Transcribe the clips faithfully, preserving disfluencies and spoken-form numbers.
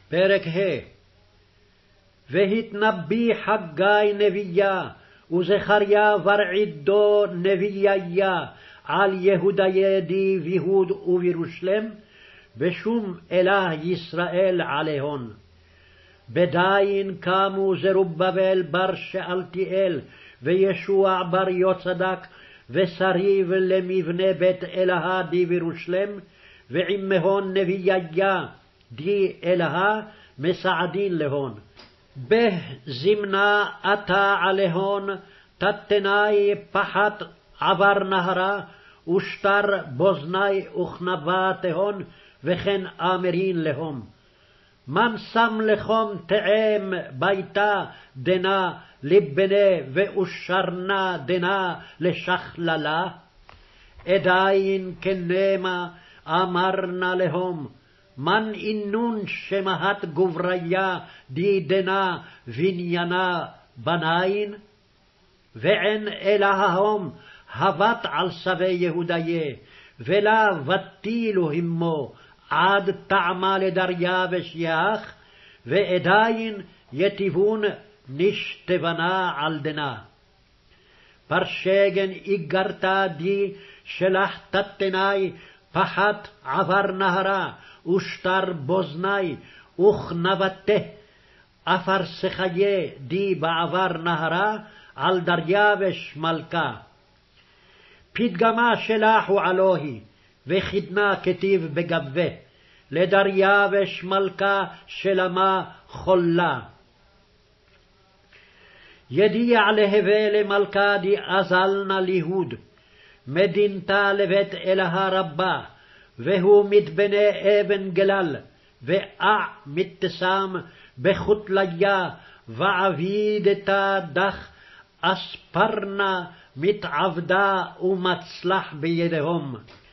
פרק ה' והתנבא חגי נבייה, וזכריה ורעידו נבייה, על יהודיה די ויהוד ובירושלם, ושום אלה ישראל עליהון. בדין קמו זרובבל בר שאלתיאל, וישוע בר יוצדק, ושריב למבנה בית אלוה די בירושלם, ועמהון נבייה די אלוה מסעדין להון. בזמנה עתה עליהון, תתנאי פחת עבר נהרה, ושטר בוזני וכנבה תהון, וכן אמרין להום. מן שם לחום תאם ביתה דנה לבנה, ואושרנה דנה לשכללה. עדיין כנמה אמרנה להום, מן אינון שמהת גובריה די דנה בניינה בניין, ועין אלהום הבט על שבי יהודיה, ולה ותילו עמו עד טעמה לדריווש יח, ועדיין יטיבון נשתבנה על דנה. פרשגן איגרתה די שלח תתנאי פחת עבר נהרה, ושטר בוזני וכנבתה, אפרסחיה די בעבר נהרה, על דריווש מלכה. פתגמה שלחו עלוהי, וחידנה כתיב בגבה, לדריווש מלכה שלמה חולה. ידיע להווה למלכה די אזלנה ליהוד, מדינתה לבית אלוה רבה, והוא מתבנה אבן גלל, ואה מתשם בחוטליה, ועבידתה דח אספרנה מתעבדה ומצלח בידהם.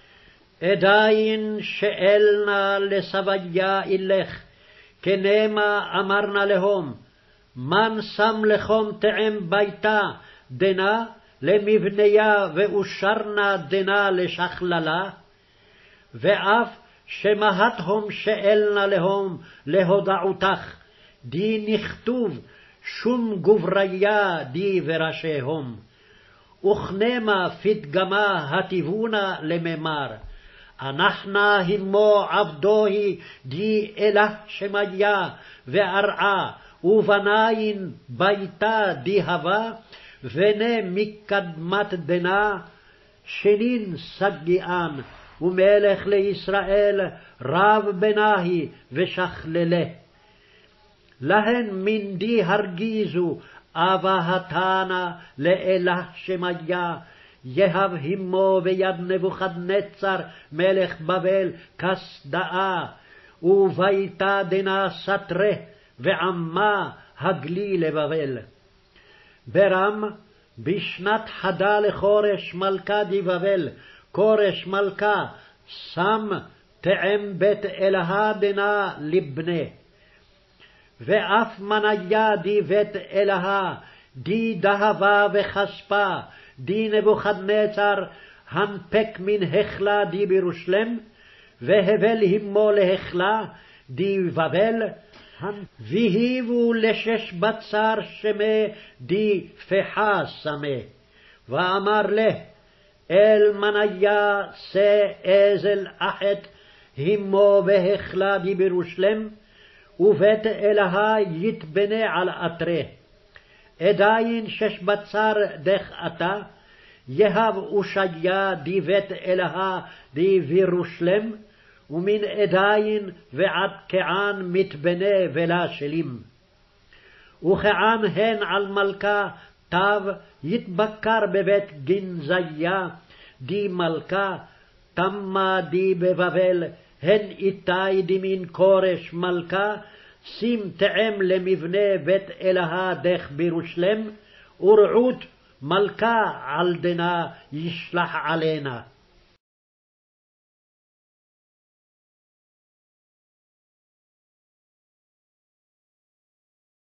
עדיין שאלנה לסביה אילך, כנמה אמרנה להם, מן שם לכם תאם ביתה דנה למבניה, ואושרנה דנה לשכללה. ואף שמהתהם שאלנה להם להודעותך, די נכתוב שום גובריה די וראשיהם. וכנמה פתגמה הטיבונה לממר, אנחנו הימו עבדוהי די אלה שמיה וארעה, ובניין ביתה די הווה, ונה מקדמת דנה, שנין סגיען, ומלך לישראל רב בנהי ושכללה. להן מנדי הרגיזו אבהתנה לאלה שמיה, יהב הימו ביד נבוכדנצר מלך בבל כסדאה, וביתה דנה סתרה, ועמה הגלי לבבל. ברם בשנת חדה לחורש מלכה די בבל, כורש מלכה שם תאם בית אלוה דנה לבנה. ואף מניה די בית אלוה די דהבה וחספה, די נבוכדנצר הנפק מן החלה די בירושלם, והבל הימו להחלה די בבל, והיבו לשש בצר שמה די פחה סמה. ואמר לה, אל מניה שא אזל אחת הימו בהחלה די בירושלם, ובית אלוה יתבנה על אתרה. עדיין שש בצר דך עתה, יהב אושיה די בית אלוה די בירושלם, ומן עדיין ועד כען מתבנה ולה שלים. וכען הן על מלכה תו יתבקר בבית גנזיה די מלכה, תמה די בבבל, הן איתי די מן כורש מלכה, שים תאם למבנה בית אלוה דך בירושלם, ורעות מלכה על דנה ישלח עלינה.